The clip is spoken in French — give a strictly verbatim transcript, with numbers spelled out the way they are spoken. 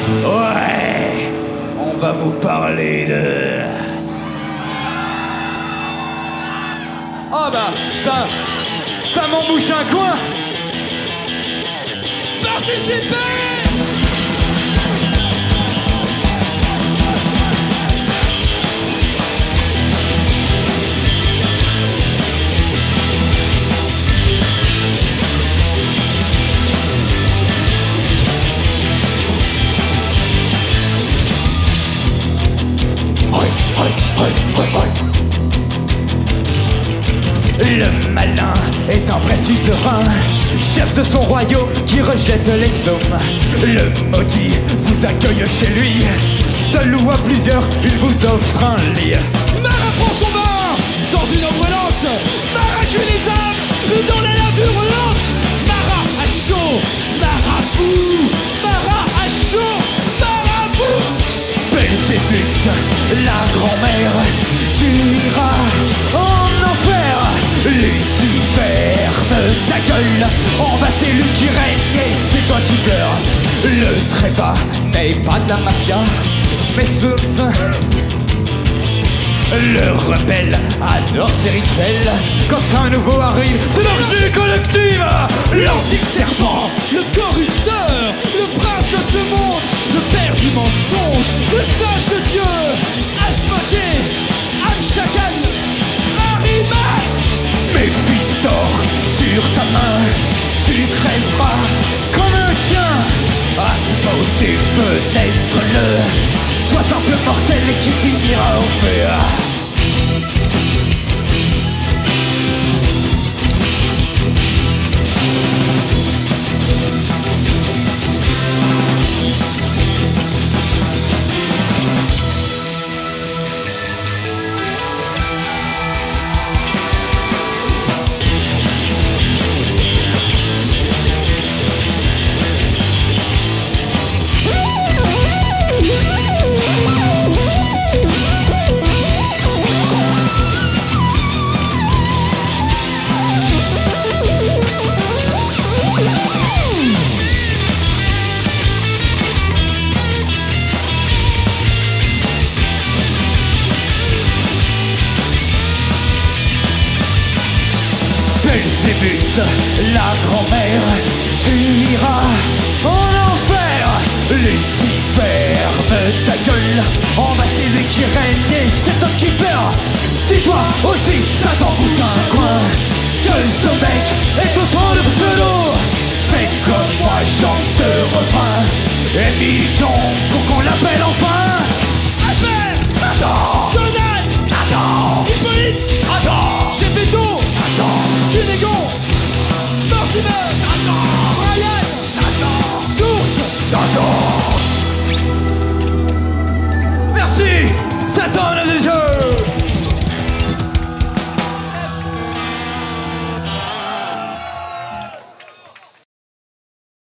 Ouais, on va vous parler de... Ah bah, ça... ça m'embouche un coin. Participez! Le malin est un vrai suzerain, chef de son royaume qui rejette les psaumes. Le maudit vous accueille chez lui, seul ou à plusieurs, il vous offre un lit. Mara prend son bain dans une eau brûlante. Mara tue les âmes dans la lave hurlante. Mara a chaud, Mara boue. Mara a chaud, Mara boue. Belzébuth, la grand-mère, tu iras en enfer. Lucifer, me ta gueule, en bas c'est lui qui règne et c'est toi qui pleures. Le trépas n'est pas de la mafia, mais ce... Le rebelle adore ses rituels. Quand un nouveau arrive, c'est l'orgie collective. L'antique serpent, le corrupteur, le prince de ce monde, le père du mensonge, le sage de Dieu, Asmoké, Amshakan, Mariman. Méphistor, tire ta main, tu crèveras comme un chien. Asmodée, fenestre-le, toi simple mortel qui finira au feu. Belzébuth, la grand-mère, tu iras en enfer. Lucifer, me ta gueule, en bas c'est lui qui règne et c'est toi qui pleure. Si toi aussi ça t'embouche un coin, que ce mec est autant de pseudo, fais comme moi, chante ce refrain et militant pour qu'on l'appelle enfin.